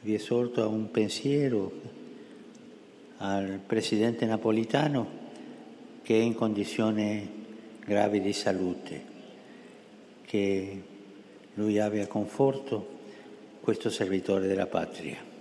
vi esorto a un pensiero al presidente Napolitano, che è in condizione grave di salute, che lui abbia conforto questo servitore della patria.